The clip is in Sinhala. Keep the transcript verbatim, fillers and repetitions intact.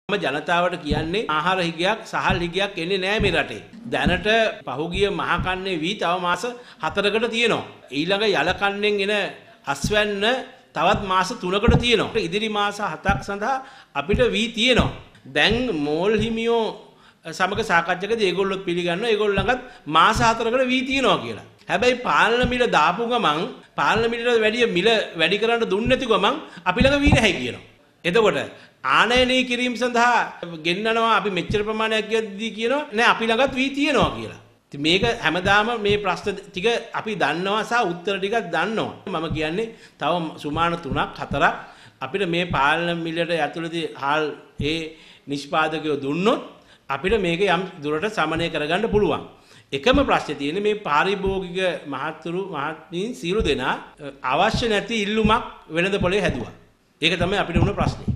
මම ජනතාවට කියන්නේ ආහාර හිගයක් සහල් හිගයක් එන්නේ නැහැ මේ රටේ. දැනට පහුගිය මහ කන්නේ වී තව මාස හතරකට තියෙනවා. ඊළඟ යල කන්නෙන් එන අස්වැන්න තවත් මාස තුනකට තියෙනවා. ඉදිරි මාස හතක් සඳහා අපිට වී තියෙනවා. දැන් මෝල් හිමියෝ සමග සාකච්ඡාකදී ඒගොල්ලෝ පිළිගන්නවා ඒගොල්ලෝ ළඟත් මාස හතරකට වී තියෙනවා කියලා. හැබැයි පාලන මිල දාපු ගමන් පාලන මිලට වැඩි මිල වැඩි කරන්න දුන්නේ නැති ගමන් අපි ළඟ වී නැහැ කියනවා. එතකොට ආනයනය කිරීම සඳහා ගෙන්නනවා අපි මෙච්චර ප්‍රමාණයක් යද්දී කියනවා නෑ අපි ළඟත් වී තියෙනවා කියලා. ඉතින් මේක හැමදාම මේ ප්‍රශ්න ටික අපි දන්නවා සහ උත්තර ටිකක් දන්නවා. මම කියන්නේ තව සුමාන තුනක් හතරක් අපිට මේ පාලන මිලට ඇතුළතදී හාල් ඒ නිෂ්පාදකයෝ දුන්නොත් අපිට මේක යම් දුරට සමනය කරගන්න පුළුවන්. එකම ප්‍රශ්නේ තියෙන්නේ මේ පාරිභෝගික මහත්තුරු මහත්මීන් සියලු දෙනා අවශ්‍ය නැති ඉල්ලුමක් වෙළඳ පොලේ හැදුවා. ඒක තමයි අපිට වුණ ප්‍රශ්නේ.